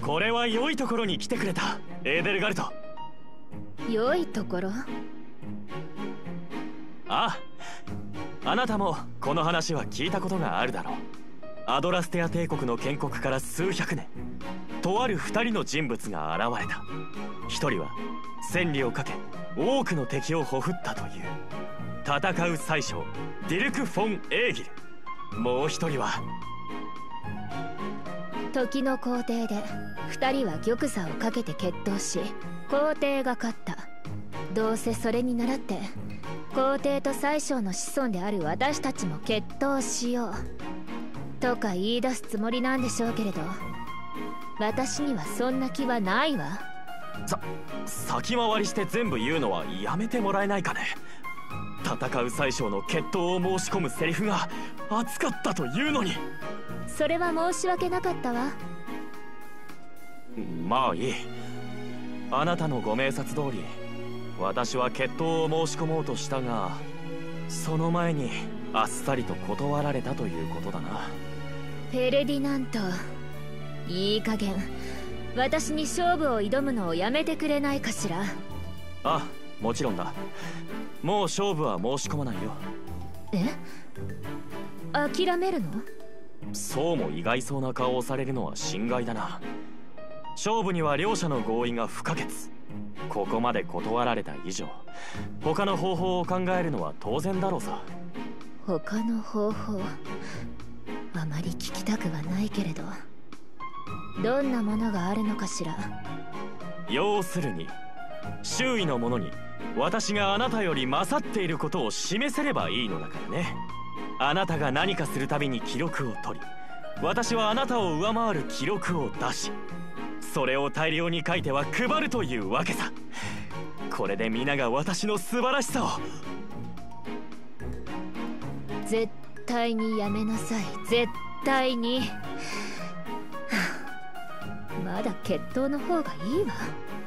これは良いところに来てくれた、エーデルガルト。 良いところ？ ああ、あなたもこの話は聞いたことがあるだろう。アドラステア帝国の建国から数百年、とある2人の人物が現れた。1人は千里をかけ多くの敵をほふったという戦う宰相ディルク・フォン・エーギル。もう1人は時の皇帝で2人は玉座をかけて決闘し、皇帝が勝った。どうせそれに倣って皇帝と宰相の子孫である私たちも決闘しようとか言い出すつもりなんでしょうけれど、私にはそんな気はないわ。 先回りして全部言うのはやめてもらえないかね。戦う宰相の決闘を申し込むセリフが熱かったというのに。 それは申し訳なかったわ。 まあいい。あなたのご明察通り私は決闘を申し込もうとしたが、その前にあっさりと断られたということだな。 フェルディナント、いい加減私に勝負を挑むのをやめてくれないかしら。 あ、もちろんだ。もう勝負は申し込まないよ。 え？諦めるの？ そうも意外そうな顔をされるのは心外だな。勝負には両者の合意が不可欠。ここまで断られた以上、他の方法を考えるのは当然だろうさ。 他の方法、あまり聞きたくはないけれど、どんなものがあるのかしら。 要するに周囲の者に私があなたより勝っていることを示せればいいのだからね。あなたが何かするたびに記録を取り、私はあなたを上回る記録を出し、それを大量に書いては配るというわけさ。これで皆が私の素晴らしさを。 絶対にやめなさい、絶対に。まだ決闘の方がいいわ。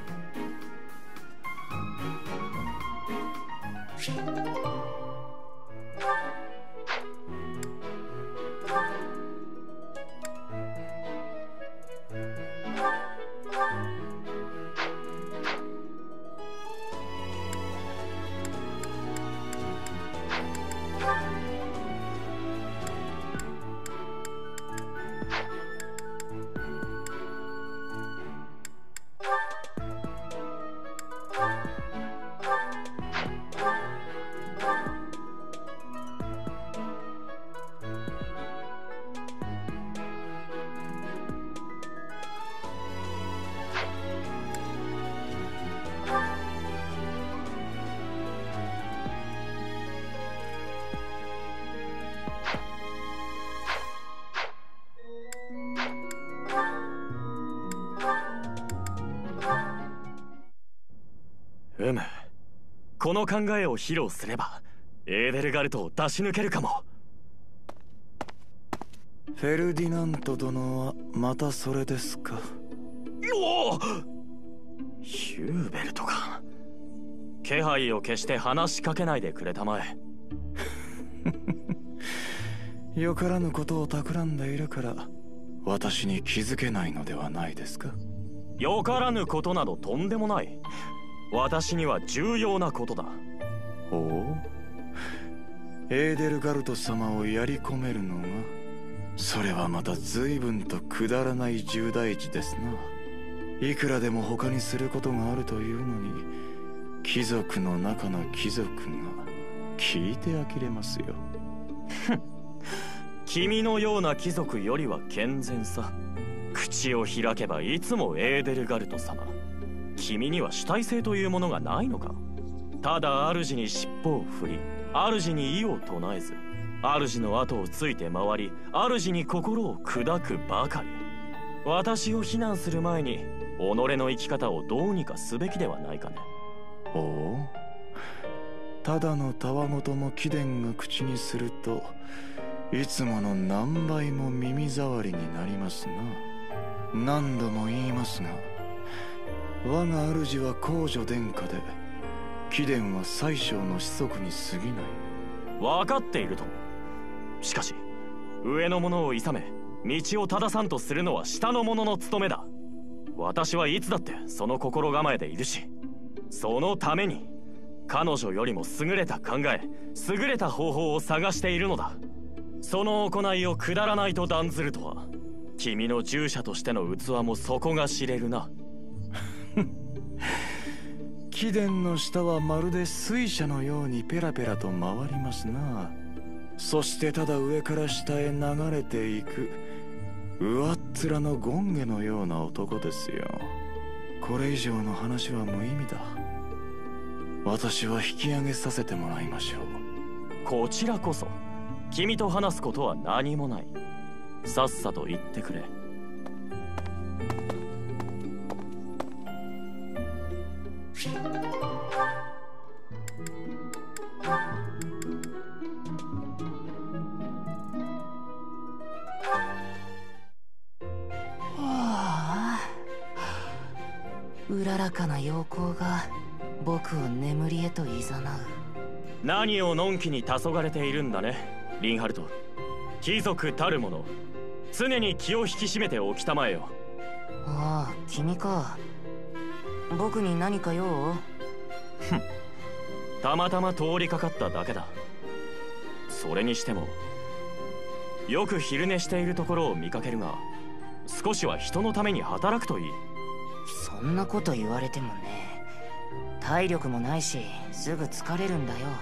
この考えを披露すればエーデルガルトを出し抜けるかも。 フェルディナント殿はまたそれですか。 おお、ヒューベルトか。気配を消して話しかけないでくれたまえ。 よからぬことを企んでいるから私に気づけないのではないですか。 よからぬことなどとんでもない。私には重要なことだ。 おお、エーデルガルト様をやり込めるのが、それはまた随分とくだらない重大事ですな。いくらでも他にすることがあるというのに、貴族の中の貴族が聞いて呆れますよ。 君のような貴族よりは健全さ。口を開けばいつもエーデルガルト様。君には主体性というものがないのか。ただ主に尻尾を振り、主に意を唱えず、主の後をついて回り、主に心を砕くばかり。私を非難する前に己の生き方をどうにかすべきではないかね。 おお、ただのたわごとも貴殿が口にするといつもの何倍も耳障りになりますな。何度も言いますが、我が主は皇女殿下で、貴殿は宰相の子息に過ぎない。 分かっていると。しかし上の者を諌め道を正さんとするのは下の者の務めだ。 私はいつだってその心構えでいるし、そのために彼女よりも優れた考え、優れた方法を探しているのだ。その行いをくだらないと断ずるとは、君の従者としての器も底が知れるな。 貴殿の下はまるで水車のようにペラペラと回りますな。そしてただ上から下へ流れていく上っ面の権化のような男ですよ。これ以上の話は無意味だ。私は引き上げさせてもらいましょう。 こちらこそ君と話すことは何もない。さっさと言ってくれ。 うららかな陽光が僕を眠りへと誘う。 何をのんきに黄昏ているんだね、リンハルト。貴族たるもの、常に気を引き締めておきたまえよ。 ああ、君か。僕に何か用？ たまたま通りかかっただけだ。それにしてもよく昼寝しているところを見かけるが、少しは人のために働くといい。 そんなこと言われてもね。体力もないしすぐ疲れるんだよ。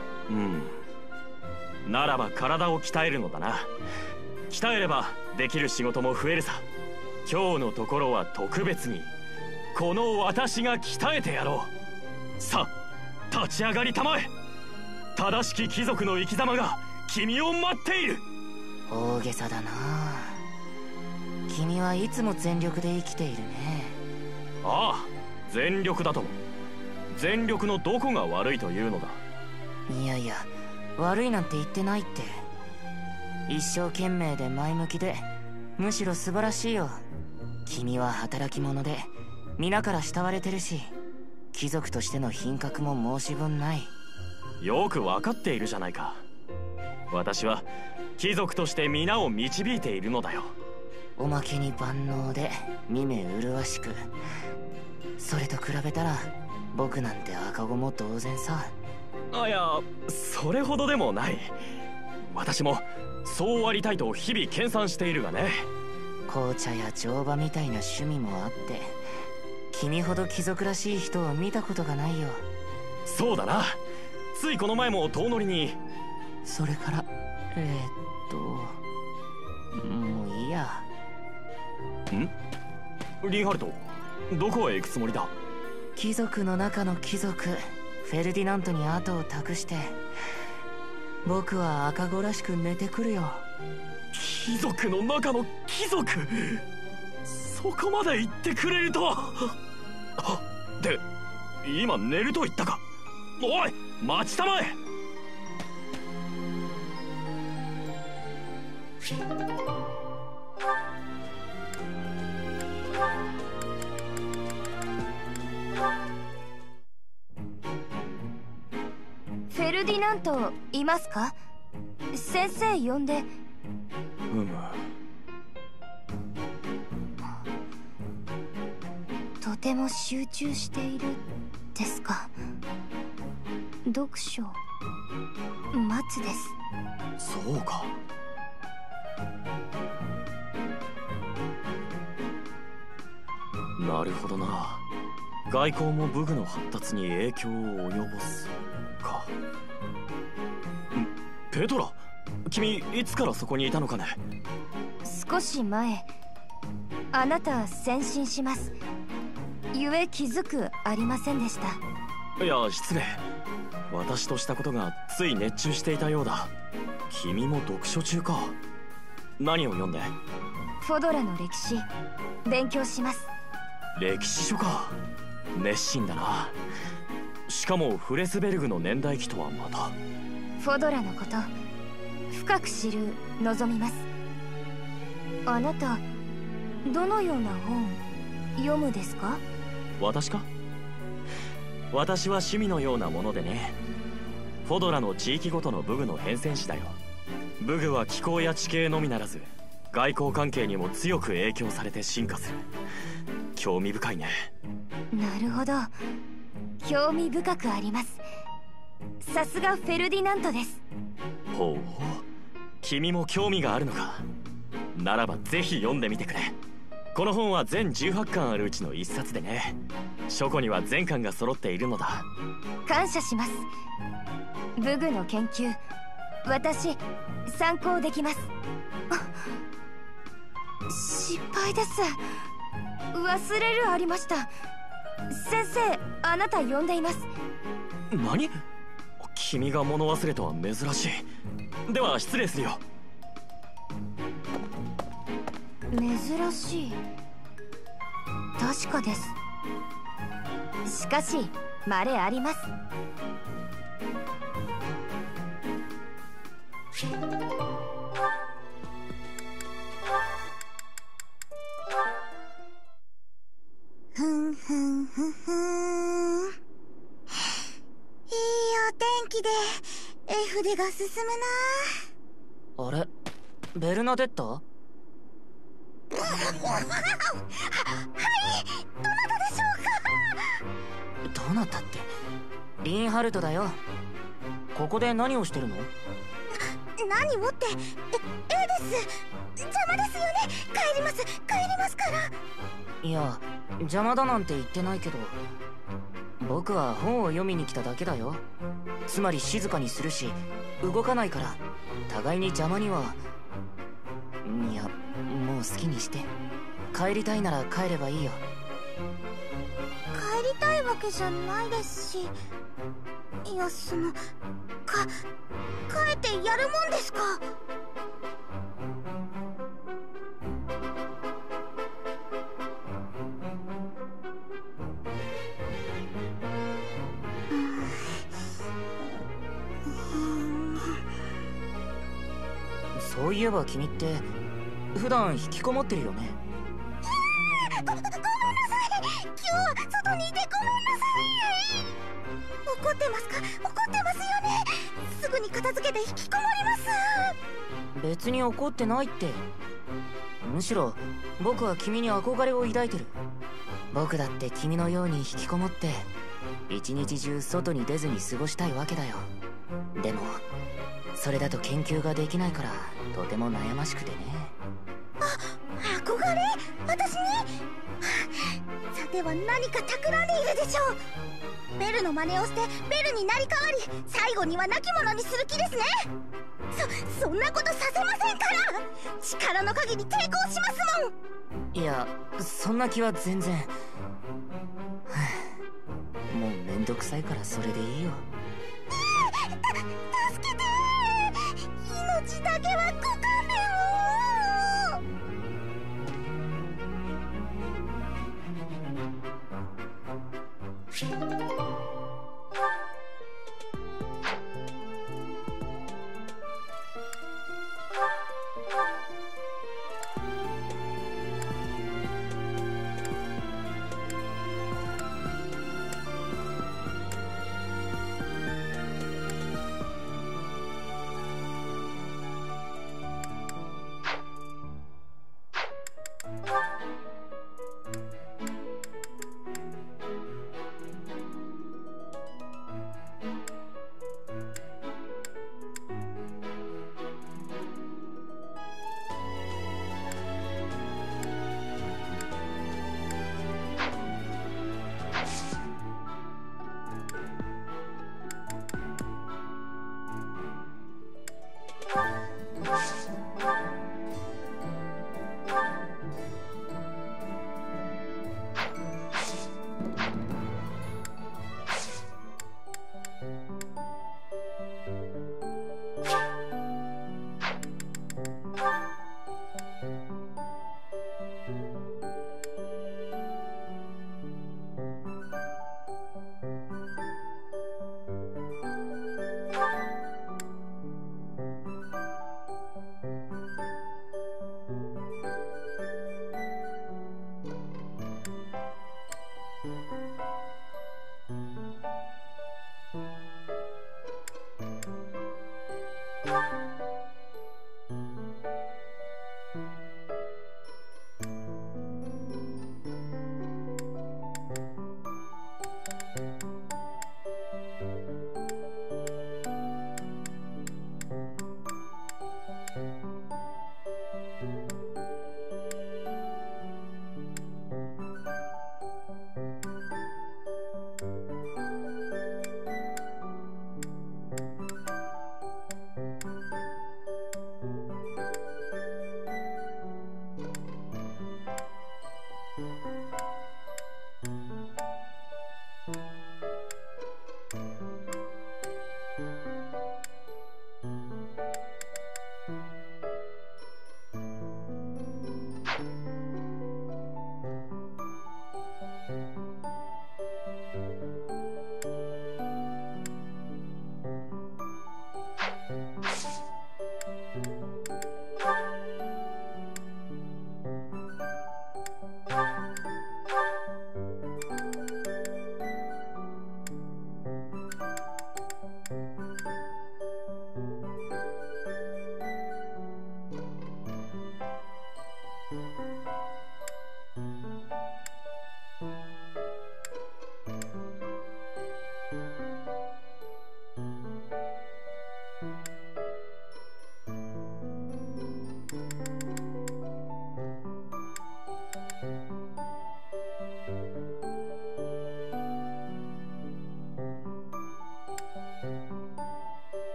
ならば体を鍛えるのだな。鍛えればできる仕事も増えるさ。今日のところは特別にこの私が鍛えてやろう。さあ立ち上がりたまえ。正しき貴族の生き様が君を待っている。 大げさだな。君はいつも全力で生きているね。 ああ、全力だとも。全力のどこが悪いというのだ。 いやいや、悪いなんて言ってないって。一生懸命で前向きで、むしろ素晴らしいよ。君は働き者で皆から慕われてるし、貴族としての品格も申し分ない。 よく分かっているじゃないか。私は貴族として皆を導いているのだよ。 おまけに万能で見目麗しく。それと比べたら僕なんて赤子も同然さ。 いや、それほどでもない。私もそうありたいと日々研鑽しているがね。 紅茶や乗馬みたいな趣味もあって、君ほど貴族らしい人を見たことがないよ。 そうだな。ついこの前も遠乗りに。 それからもういいや。 リンハルト、どこへ行くつもりだ？ 貴族の中の貴族フェルディナントに後を託して、僕は赤子らしく寝てくるよ。 貴族の中の貴族、そこまで言ってくれるとは。で、今寝ると言ったか？おい、待ちたまえ。 フェルディナントいますか？先生呼んで。とても集中しているですか？読書待つです。 そうか。なるほどな。外交も武具の発達に影響を及ぼすか。ペトラ、君いつからそこにいたのかね？ 少し前。あなた先進します。ゆえ気づくありませんでした。 いや、失礼。私としたことがつい熱中していたようだ。君も読書中か。何を読んで？ フォドラの歴史勉強します。 歴史書か。熱心だな。しかもフレスベルグの年代記とはまた。 フォドラのこと深く知る望みます。あなたどのような本読むですか？ 私か？私は趣味のようなものでね。フォドラの地域ごとの武具の変遷史だよ。武具は気候や地形のみならず外交関係にも強く影響されて進化する。 興味深いね。 なるほど、興味深くあります。さすがフェルディナントです。 ほう、君も興味があるのか。ならばぜひ読んでみてくれ。この本は全18巻あるうちの1冊でね、書庫には全巻が揃っているのだ。 感謝します。武具の研究、私参考できます。失敗です。忘れるありました。先生、あなた呼んでいます。 何？君が物忘れとは珍しい。では失礼するよ。 珍しい、確かです。しかし稀あります。 ふんふんふんふん。いいお天気で絵筆が進むな。 あれ、ベルナデッタ？ はい、どなたでしょうか。 どなたって、リンハルトだよ。ここで何をしてるの？ 何をって、絵です。邪魔ですよね。帰りますから。 いや、邪魔だなんて言ってないけど、僕は本を読みに来ただけだよ。つまり静かにするし動かないから、互いに邪魔には。いや、もう好きにして。帰りたいなら帰ればいいよ。 帰りたいわけじゃないですし。いや、帰ってやるもんですか。 そういえば君って普段引きこもってるよね。 ごめんなさい。今日は外にいてごめんなさい。怒ってますか？怒ってますよね。すぐに片付けて引きこもります。 別に怒ってないって。むしろ僕は君に憧れを抱いてる。僕だって君のように引きこもって一日中外に出ずに過ごしたいわけだよ。でもそれだと研究ができないからとても悩ましくてね。 憧れ？私に？さては何か企んでいるでしょう。ベルの真似をしてベルになり変わり、最後には亡き者にする気ですね。そんなことさせませんから。力の限り抵抗しますもん。 いや、そんな気は全然。もうめんどくさいからそれでいいよ。 助けて。命だけはご勘弁を。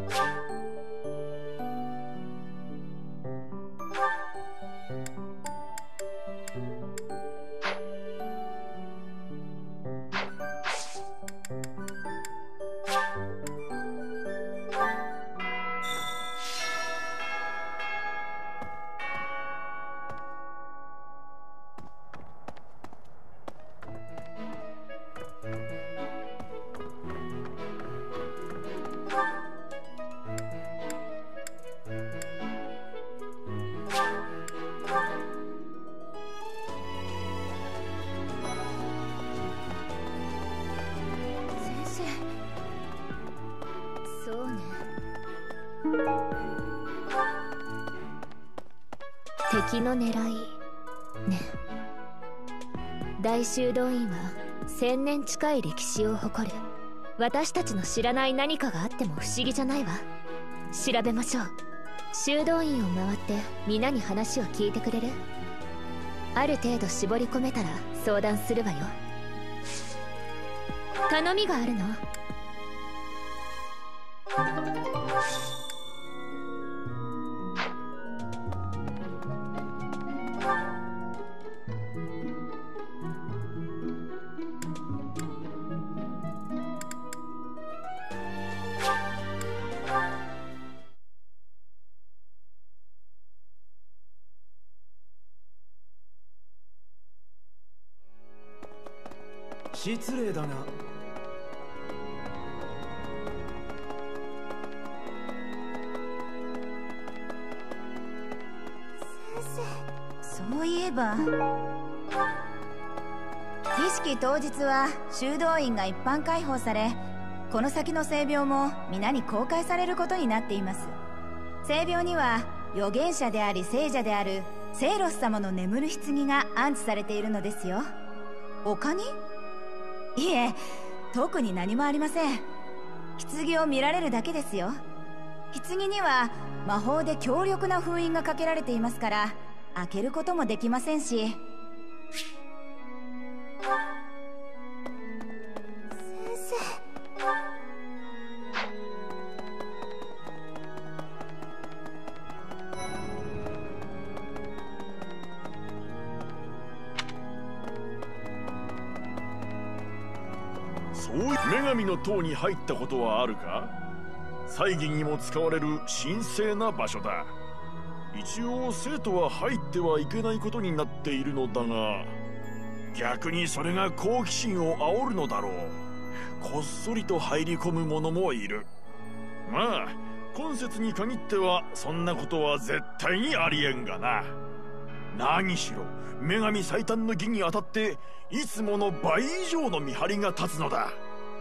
敵の狙いね。大修道院は1000年近い歴史を誇る。私たちの知らない何かがあっても不思議じゃないわ。調べましょう。修道院を回って皆に話を聞いてくれる？ある程度絞り込めたら相談するわよ。頼みがあるの。 失礼だが、 そういえば儀式当日は修道院が一般開放され、この先の聖廟も皆に公開されることになっています。聖廟には預言者であり聖者であるセイロス様の眠る棺が安置されているのですよ。他に？いえ、特に何もありません。棺を見られるだけですよ。棺には魔法で強力な封印がかけられていますから、開けることもできませんし。先生。 そういう女神の塔に入ったことはあるか？祭儀にも使われる神聖な場所だ。一応生徒は入ってはいけないことになっているのだが、逆にそれが好奇心を煽るのだろう。こっそりと入り込む者もいる。まあ今節に限ってはそんなことは絶対にありえんがな。何しろ女神最短の儀にあたっていつもの倍以上の見張りが立つのだ。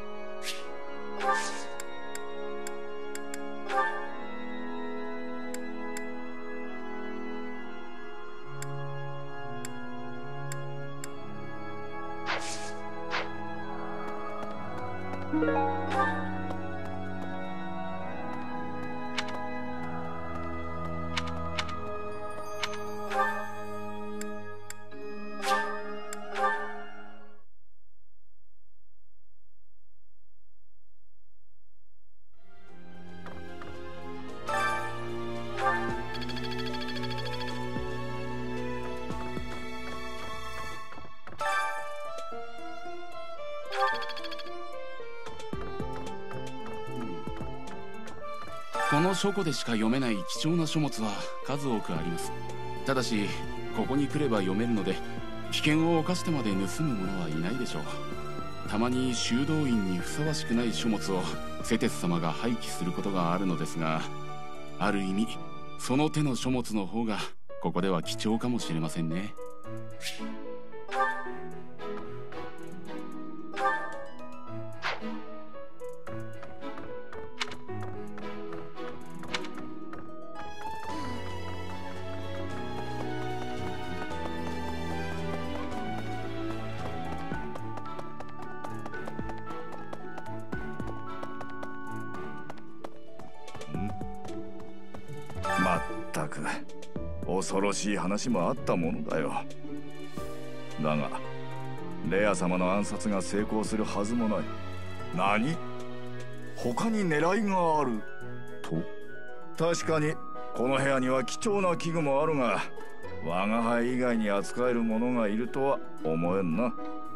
この書庫でしか読めない貴重な書物は数多くあります。ただしここに来れば読めるので、危険を冒してまで盗む者はいないでしょう。たまに修道院にふさわしくない書物をセテス様が廃棄することがあるのですが、ある意味その手の書物の方がここでは貴重かもしれませんね。 まったく恐ろしい話もあったものだよ。だがレア様の暗殺が成功するはずもない。何？他に狙いがある確かにこの部屋には貴重な器具もあるが、我が輩以外に扱える者がいるとは思えんな。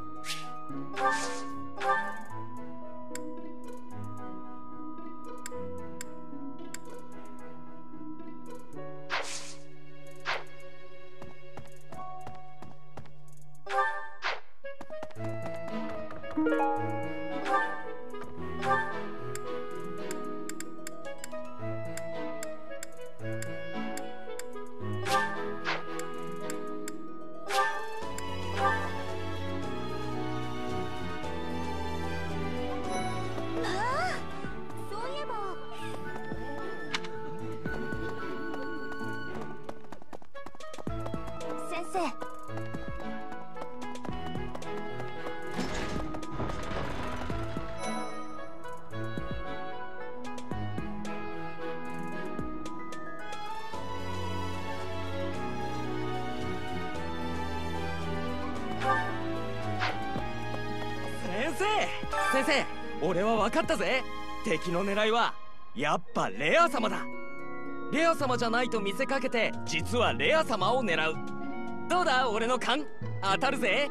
先生、俺は分かったぜ。敵の狙いはやっぱレア様だ。レア様じゃないと見せかけて実はレア様を狙う。どうだ俺の勘、当たるぜ。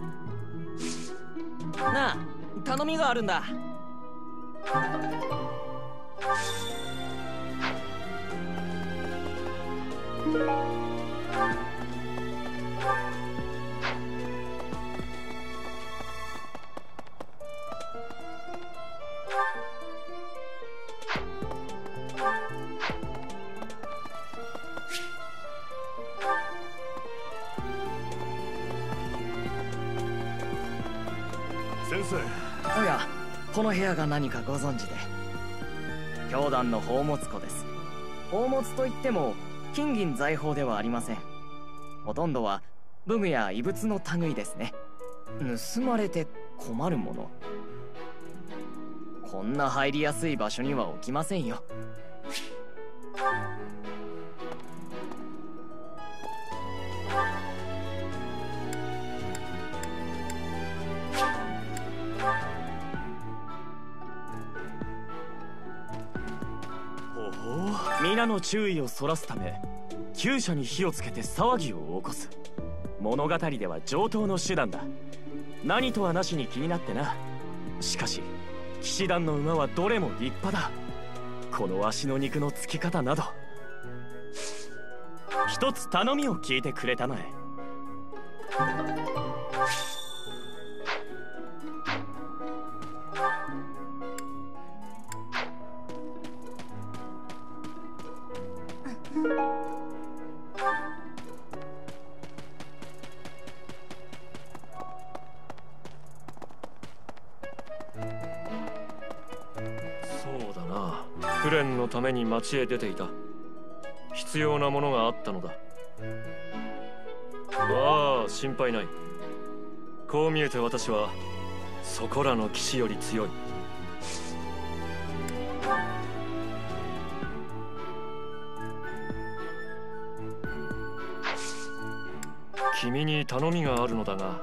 なあ、頼みがあるんだ。 先生。 おや、この部屋が何かご存知で？教団の宝物庫です。宝物といっても金銀財宝ではありません。ほとんどは武具や遺物の類ですね。盗まれて困るもの、こんな入りやすい場所には置きませんよ。 皆の注意をそらすため厩舎に火をつけて騒ぎを起こす。物語では上等の手段だ。何とはなしに気になってな。しかし騎士団の馬はどれも立派だ。この足の肉のつき方など。一つ頼みを聞いてくれたまえ。 そうだな、フレンのために町へ出ていた。必要なものがあったのだ。ああ、心配ない。こう見えて私はそこらの騎士より強い。君に頼みがあるのだが。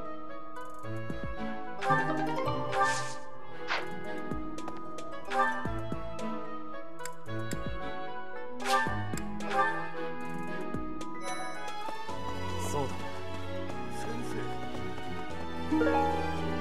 そうだ、先生。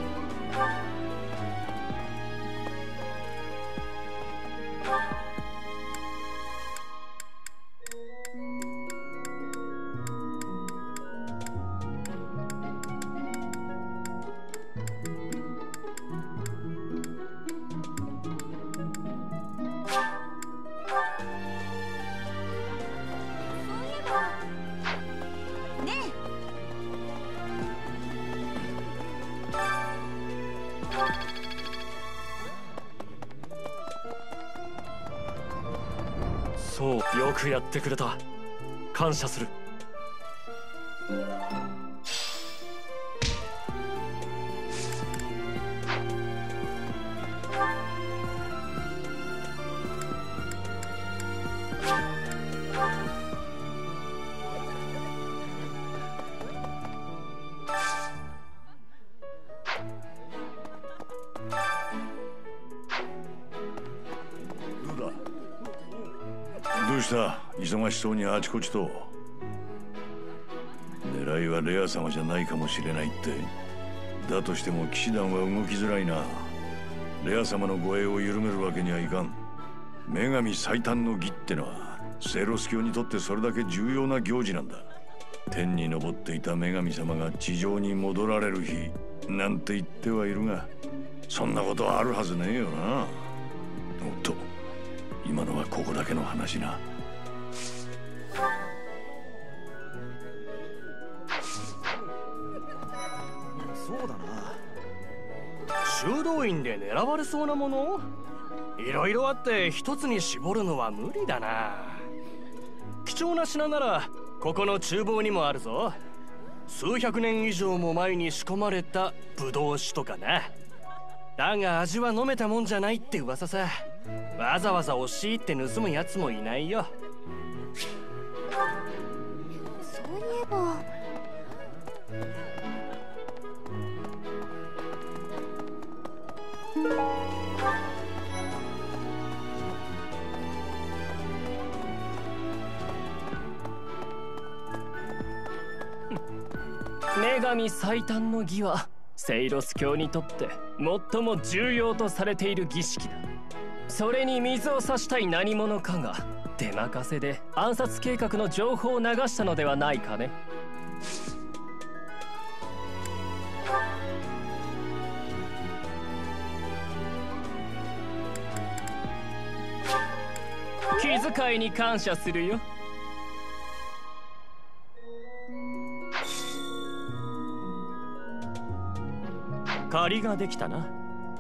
そう、よくやってくれた。感謝する。 どうした？忙しそうにあちこちと。狙いはレア様じゃないかもしれないって。だとしても騎士団は動きづらいな。レア様の護衛を緩めるわけにはいかん。女神最短の儀ってのはセイロス教にとってそれだけ重要な行事なんだ。天に昇っていた女神様が地上に戻られる日なんて言ってはいるが、そんなことはあるはずねえよな。おっと、今のはここだけの話な。 そうだな、修道院で狙われそうなものいろいろあって一つに絞るのは無理だな。貴重な品ならここの厨房にもあるぞ。数百年以上も前に仕込まれたブドウ酒とかな。だが味は飲めたもんじゃないって噂さ。わざわざ押し入って盗むやつもいないよ。 そういえば女神最短の儀はセイロス教にとって最も重要とされている儀式だ。それに水を差したい何者かが出任せで暗殺計画の情報を流したのではないかね。気遣いに感謝するよ。 借りができたな。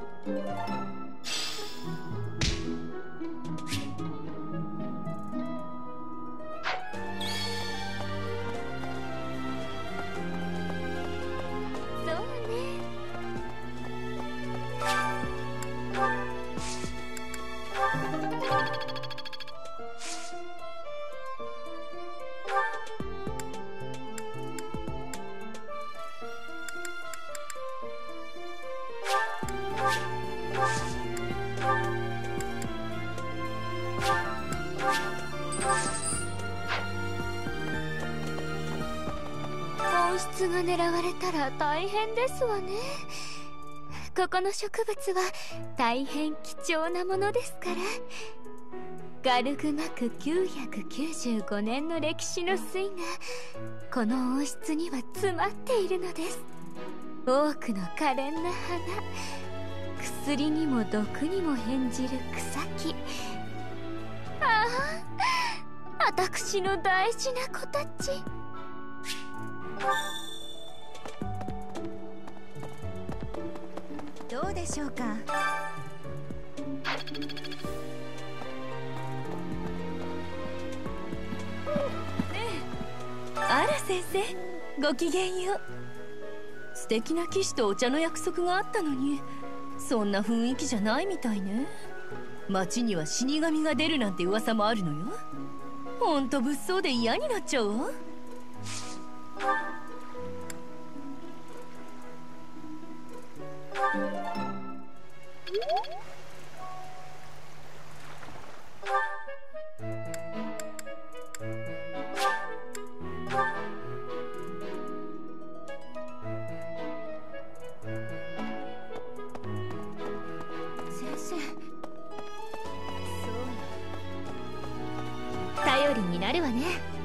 本質が狙われたら大変ですわね。ここの植物は大変貴重なものですから。ガルグマク995年の歴史の粋がこの王室には詰まっているのです。多くの可憐な花、薬にも毒にも変じる草木。ああ、私の大事な子たち。 どうでしょうか。 あら先生、ごきげんよう。素敵な騎士とお茶の約束があったのに、そんな雰囲気じゃないみたいね。町には死神が出るなんて噂もあるのよ。ほんと物騒で嫌になっちゃうわ。 頼りになるわね。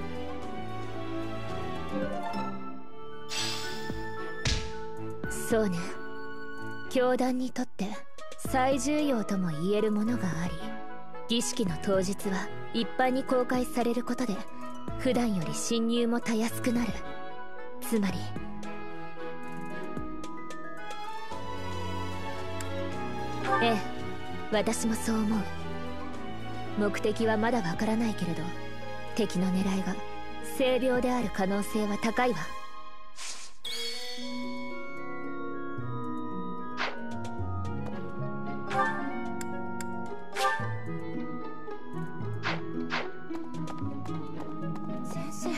そうね、教団にとって最重要とも言えるものがあり、儀式の当日は一般に公開されることで普段より侵入もたやすくなる。つまりええ、私もそう思う。目的はまだわからないけれど、敵の狙いが性病である可能性は高いわ。 先生、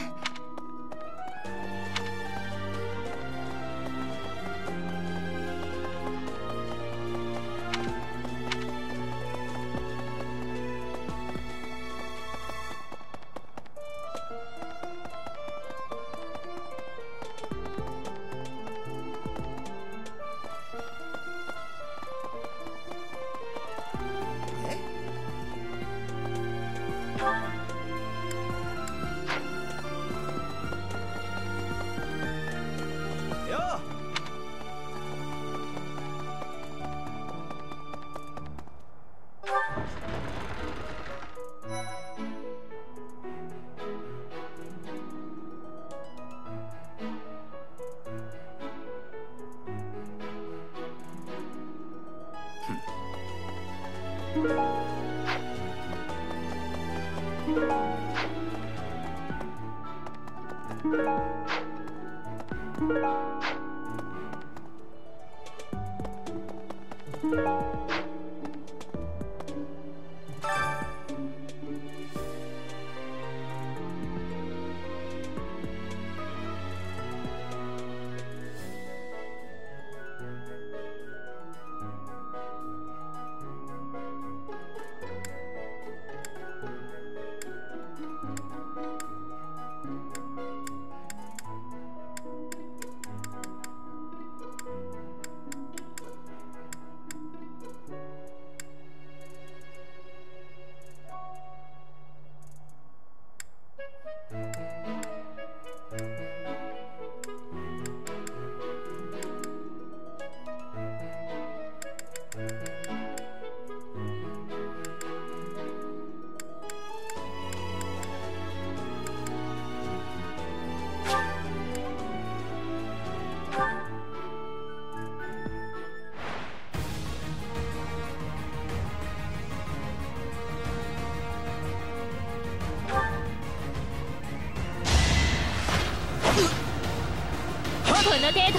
この程度。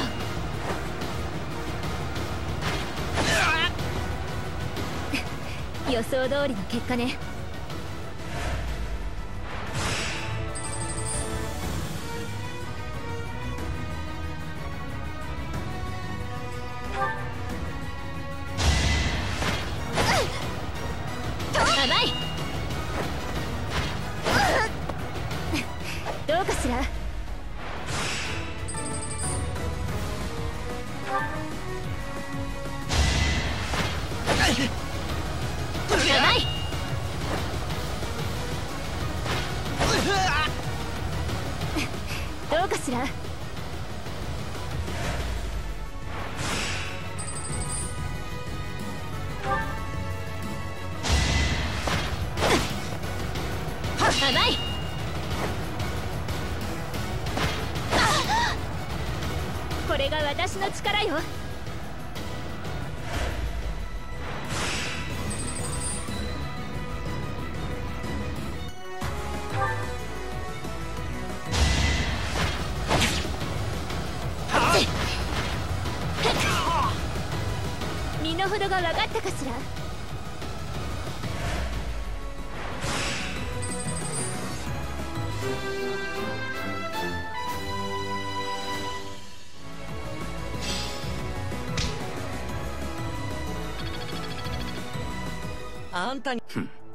予想通りの結果ね。甘い。どうかしら。甘い。どうかしら。甘い。これが私の力よ。身の程が分かったかしら。 あんたに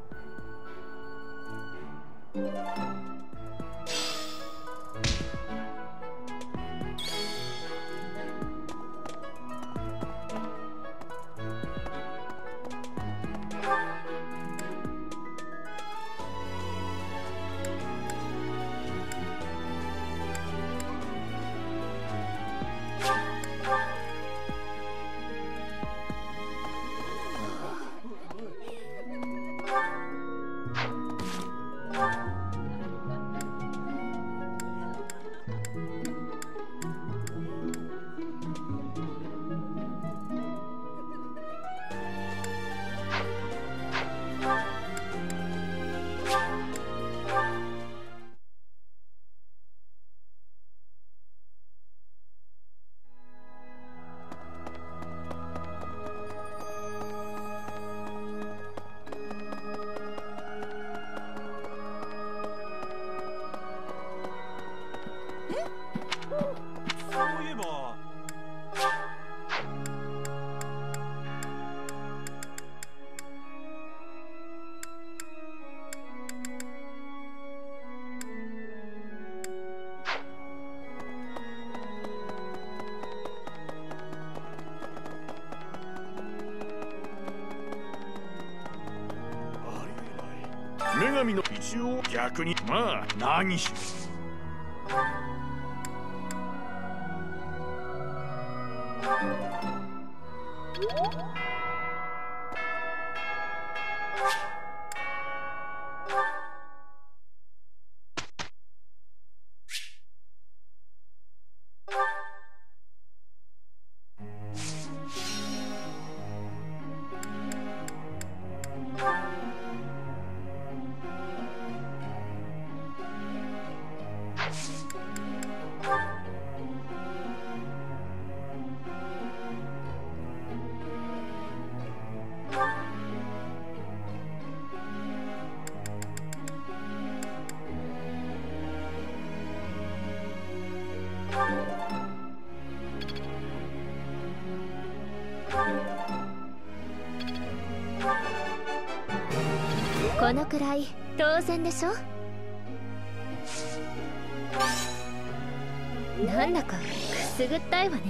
そういえば女神の一応逆にまあ何しこのくらい当然でしょ。なんだかくすぐったいわね。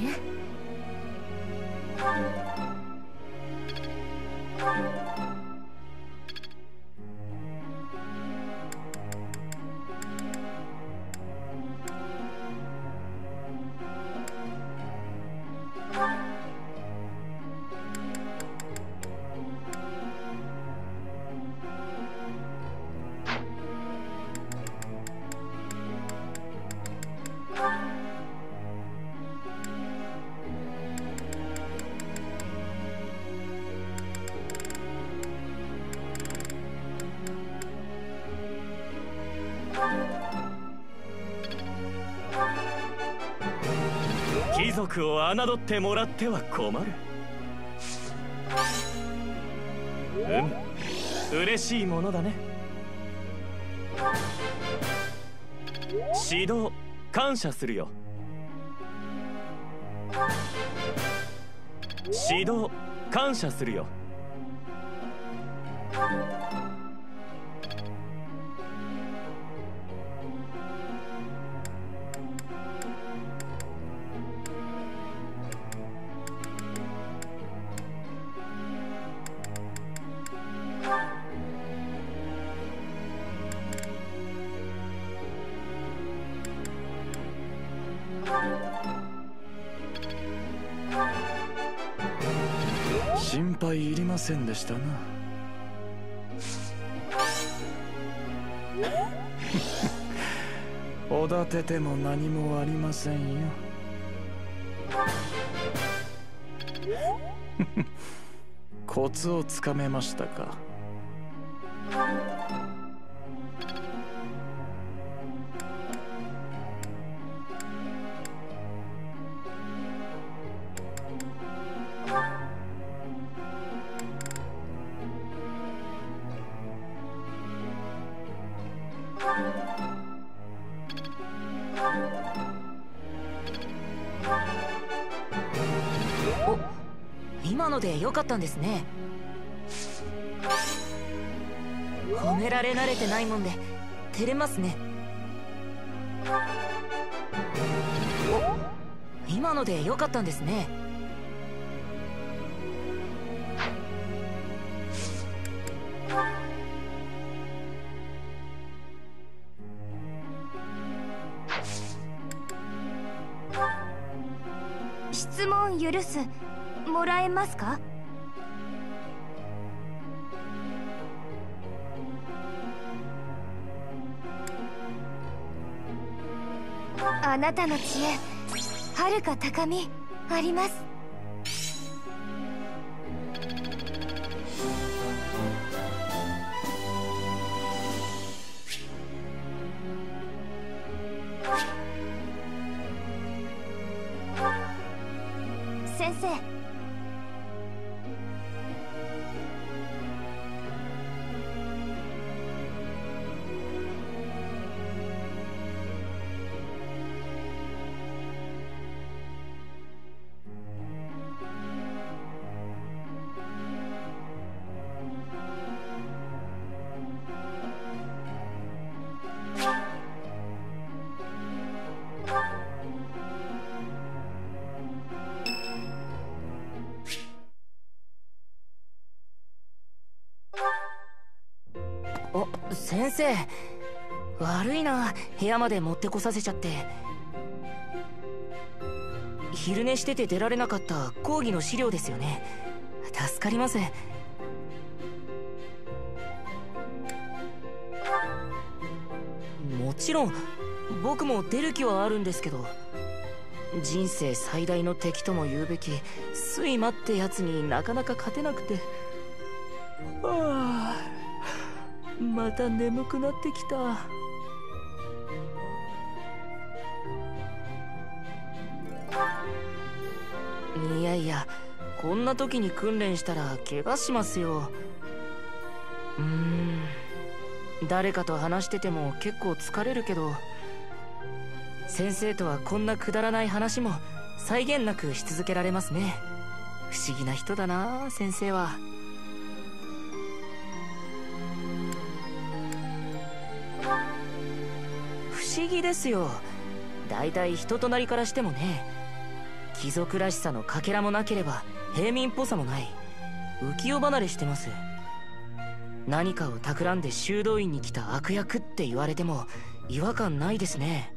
貴族を侮ってもらっては困る。嬉しいものだね。指導感謝するよ。指導感謝するよ。 心配いりませんでしたな。おだてても何もありませんよ。コツをつかめましたか。 お、今ので良かったんですね。褒められ慣れてないもんで照れますね。お、今ので良かったんですね。 質問許すもらえますか？あなたの知恵はるか高みあります。先生、 お、先生、悪いな、部屋まで持ってこさせちゃって。昼寝してて出られなかった講義の資料ですよね。助かります。もちろん僕も出る気はあるんですけど、人生最大の敵とも言うべき睡魔ってやつになかなか勝てなくて、はあ、また眠くなってきた。いやいや、こんな時に訓練したら怪我しますよ。誰かと話してても結構疲れるけど、先生とはこんなくだらない話も際限なくし続けられますね。不思議な人だな、先生は。 思議ですよ。だいたい人となりからしてもね、貴族らしさのかけらもなければ平民っぽさもない浮世離れしてます。何かを企んで修道院に来た悪役って言われても違和感ないですね。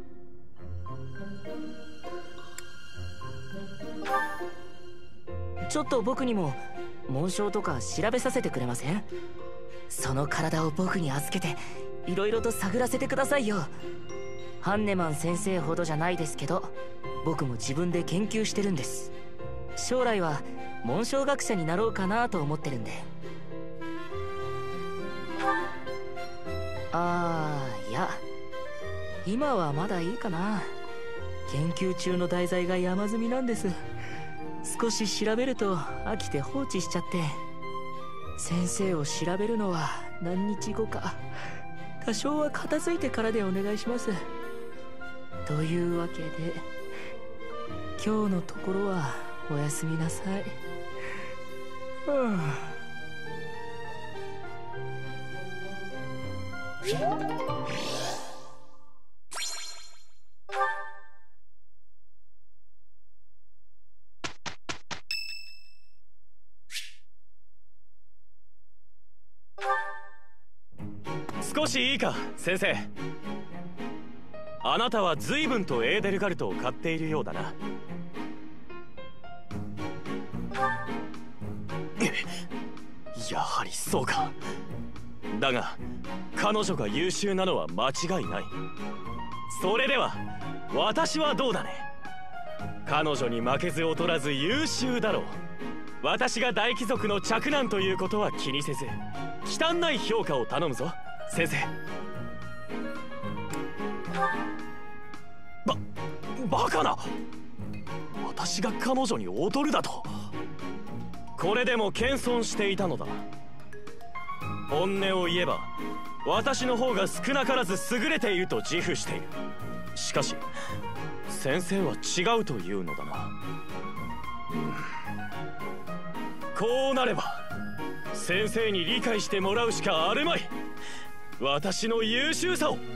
ちょっと僕にも紋章とか調べさせてくれません？その体を僕に預けていろいろと探らせてくださいよ。ハンネマン先生ほどじゃないですけど、僕も自分で研究してるんです。将来は紋章学者になろうかなと思ってるんで。いや今はまだいいかな。研究中の題材が山積みなんです。少し調べると飽きて放置しちゃって。先生を調べるのは何日後か、多少は片付いてからでお願いします。というわけで今日のところはおやすみなさい。 少しいいか先生。あなたは随分とエーデルガルトを買っているようだな。やはりそうか。だが彼女が優秀なのは間違いない。それでは私はどうだね。彼女に負けず劣らず優秀だろう。私が大貴族の嫡男ということは気にせず忌憚ない評価を頼むぞ先生。バカな。私が彼女に劣るだと。これでも謙遜していたのだ。本音を言えば私の方が少なからず優れていると自負している。しかし先生は違うというのだな。こうなれば先生に理解してもらうしかあるまい。私の優秀さを。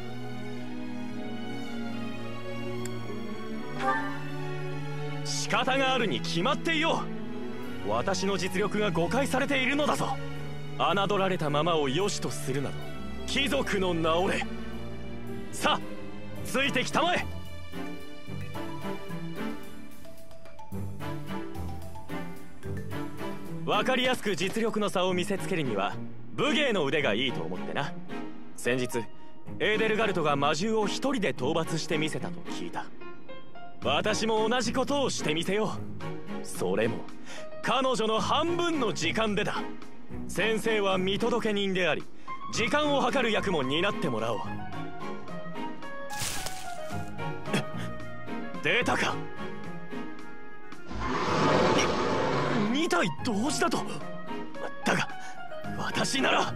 仕方があるに決まっていよう。私の実力が誤解されているのだぞ。侮られたままを良しとするなど貴族の名折れ。さあついてきたまえ。分かりやすく実力の差を見せつけるには武芸の腕がいいと思ってな。先日エーデルガルトが魔獣を一人で討伐してみせたと聞いた。私も同じことをしてみせよう。それも彼女の半分の時間でだ。先生は見届け人であり時間を計る役も担ってもらおう。出たか。2体同時だと。だが私なら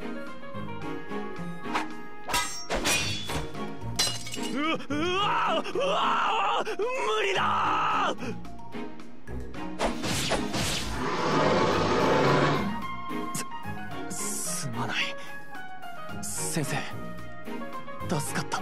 うわ無理だ。すまない先生。助かった。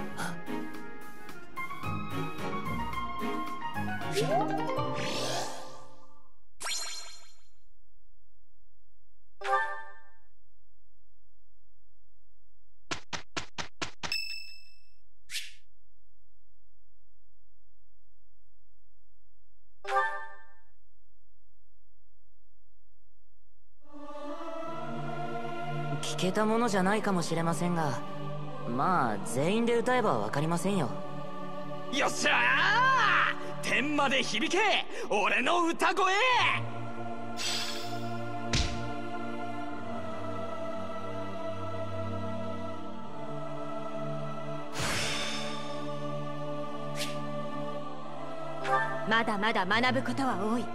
聞けたものじゃないかもしれませんが、まあ全員で歌えばわかりませんよ。 よっしゃー、天まで響け俺の歌声。 まだまだ学ぶことは多い。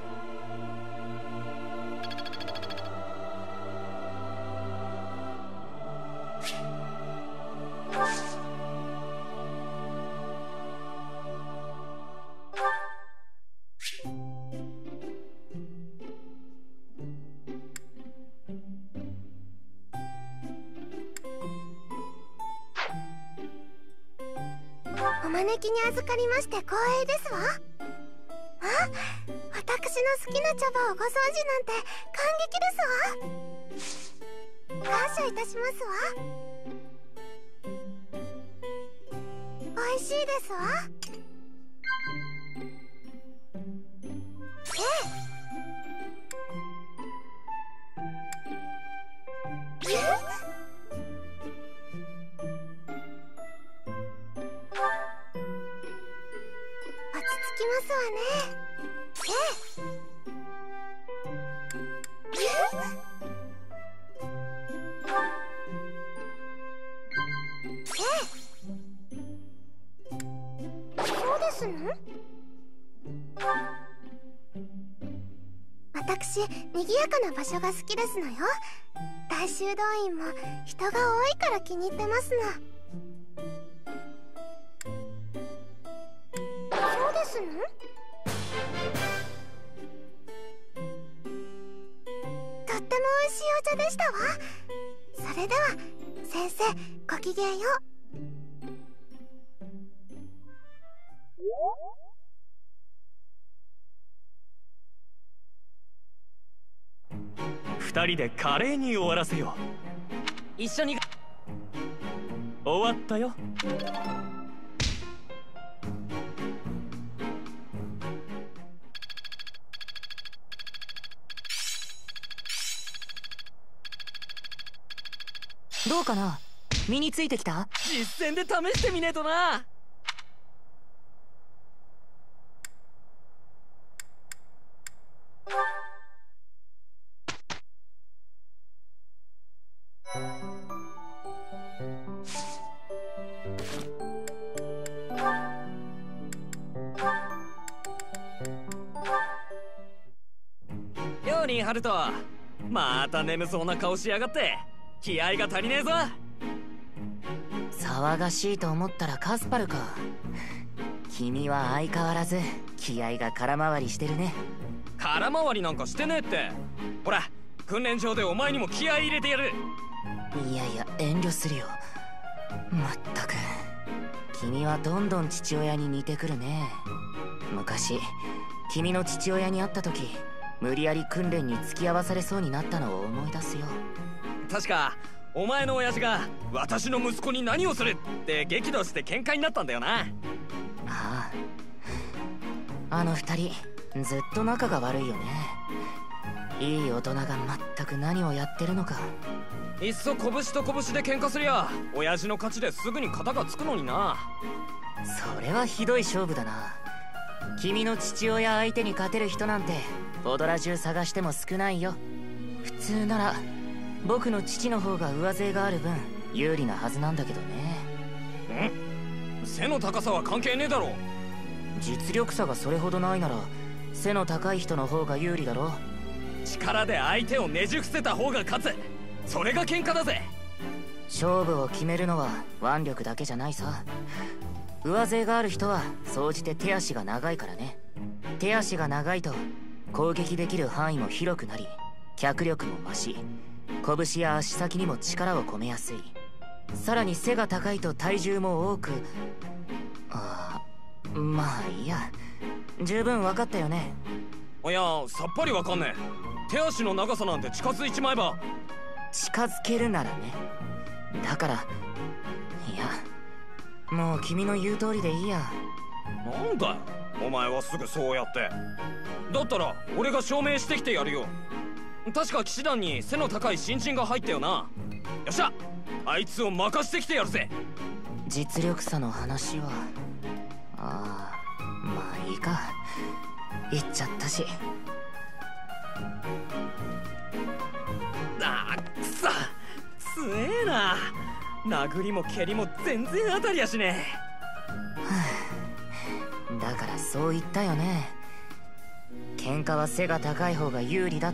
招きに預かりまして光栄ですわ。あ、私の好きな茶葉をご存知なんて感激ですわ。感謝いたしますわ。美味しいですわ。落ち着きますわね。そうですの？私、賑やかな場所が好きですのよ。大修道院も人が多いから気に入ってますの。そうですの？とっても美味しいお茶でしたわ。それでは先生、ごきげんよう。 二人で華麗に終わらせよう。 一緒に。 終わったよ。 どうかな？身についてきた？ 実践で試してみねえとな。よにハルト、また眠そうな顔しやがって気合が足りねえぞ。 騒がしいと思ったらカスパルか。君は相変わらず気合が空回りしてるね。 空回りなんかしてねえって。ほら、訓練場でお前にも気合い入れてやる。 いやいや、遠慮するよ。まったく君はどんどん父親に似てくるね。昔君の父親に会った時、無理やり訓練に付き合わされそうになったのを思い出すよ。 確かお前の親父が私の息子に何をするって激怒して喧嘩になったんだよな。 ああ、あの二人ずっと仲が悪いよね。いい大人が全く何をやってるのか。 いっそ拳と拳で喧嘩すりゃ親父の勝ちですぐに肩がつくのにな。 それはひどい勝負だな。君の父親相手に勝てる人なんてボドラ中探しても少ないよ。普通なら僕の父の方が上背がある分有利なはずなんだけどね。 背の高さは関係ねえだろ。 実力差がそれほどないなら背の高い人の方が有利だろ。 力で相手をねじ伏せた方が勝つ、それが喧嘩だぜ。 勝負を決めるのは腕力だけじゃないさ。上背がある人は総じて手足が長いからね。手足が長いと攻撃できる範囲も広くなり、脚力も増し、拳や足先にも力を込めやすい。さらに背が高いと体重も多く。まあいいや、十分分かったよね。 いや、さっぱりわかんねえ。手足の長さなんて近づいちまえば。 近づけるならね。だから、いや、もう君の言う通りでいいや。 なんだよ、お前はすぐそうやって。だったら俺が証明してきてやるよ。確か騎士団に背の高い新人が入ったよな。よっしゃ、あいつを任してきてやるぜ。 実力差の話はまあいいか。言っちゃったし。 くそ、強えな。殴りも蹴りも全然当たりやしねえ。だからそう言ったよね。喧嘩は背が高い方が有利だって。